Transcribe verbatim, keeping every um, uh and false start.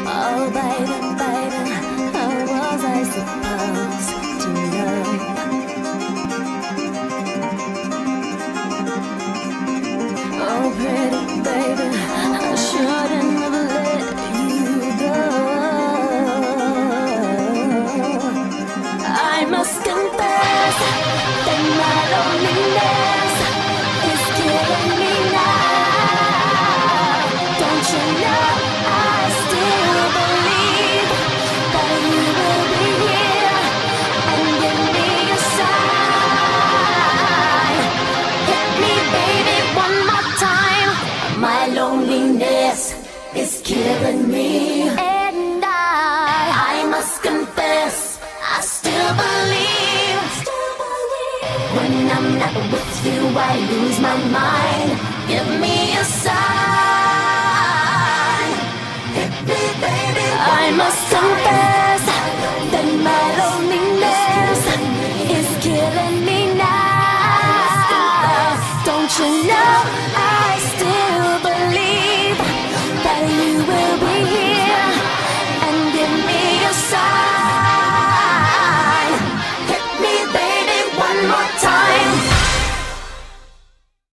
Oh baby, baby, how was I supposed to know? Oh pretty baby, I shouldn't have let you go. I must confess that my loneliness is killing me now. Don't you know I still believe that you will be here and give me a sign. Hit me baby one more time. My loneliness is killing me, and I I must confess I still believe. When I'm not with you I lose my mind. Give me a sign. Hit me baby. I must confess that my loneliness is killing me now. Don't you know I